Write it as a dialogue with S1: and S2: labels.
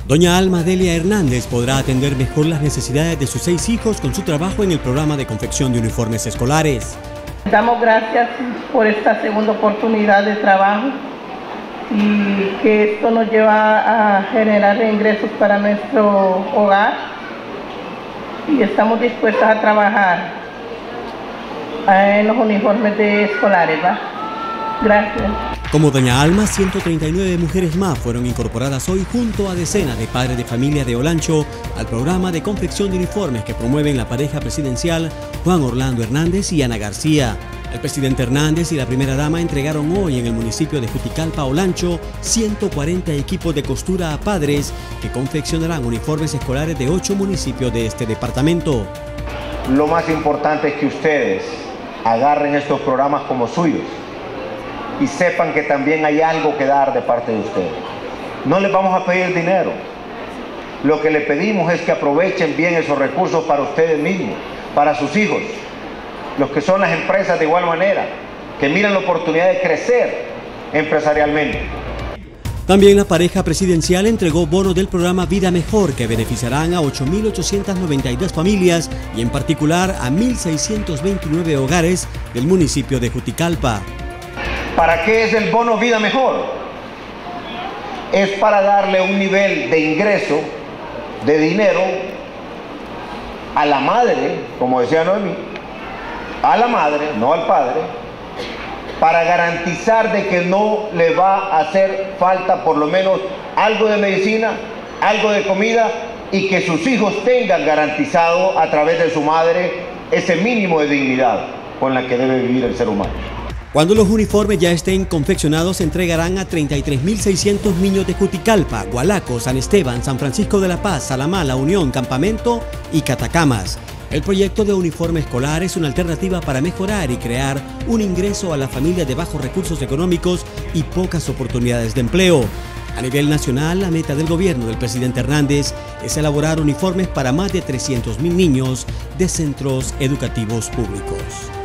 S1: Doña Alma Delia Hernández podrá atender mejor las necesidades de sus 6 hijos con su trabajo en el programa de confección de uniformes escolares.
S2: Damos gracias por esta segunda oportunidad de trabajo y que esto nos lleva a generar ingresos para nuestro hogar y estamos dispuestos a trabajar en los uniformes escolares, ¿va? Gracias.
S1: Como doña Alma, 139 mujeres más fueron incorporadas hoy junto a decenas de padres de familia de Olancho al programa de confección de uniformes que promueven la pareja presidencial Juan Orlando Hernández y Ana García. El presidente Hernández y la primera dama entregaron hoy en el municipio de Juticalpa, Olancho, 140 equipos de costura a padres que confeccionarán uniformes escolares de 8 municipios de este departamento.
S3: Lo más importante es que ustedes agarren estos programas como suyos y sepan que también hay algo que dar de parte de ustedes. No les vamos a pedir dinero. Lo que le pedimos es que aprovechen bien esos recursos para ustedes mismos, para sus hijos, los que son las empresas de igual manera, que miran la oportunidad de crecer empresarialmente.
S1: También la pareja presidencial entregó bonos del programa Vida Mejor que beneficiarán a 8.892 familias y en particular a 1.629 hogares del municipio de Juticalpa.
S3: ¿Para qué es el bono Vida Mejor? Es para darle un nivel de ingreso, de dinero, a la madre, como decía Noemí, a la madre, no al padre, para garantizar de que no le va a hacer falta por lo menos algo de medicina, algo de comida y que sus hijos tengan garantizado a través de su madre ese mínimo de dignidad con la que debe vivir el ser humano.
S1: Cuando los uniformes ya estén confeccionados, se entregarán a 33.600 niños de Juticalpa, Gualaco, San Esteban, San Francisco de la Paz, Salamá, La Unión, Campamento y Catacamas. El proyecto de uniforme escolar es una alternativa para mejorar y crear un ingreso a las familias de bajos recursos económicos y pocas oportunidades de empleo. A nivel nacional, la meta del gobierno del presidente Hernández es elaborar uniformes para más de 300.000 niños de centros educativos públicos.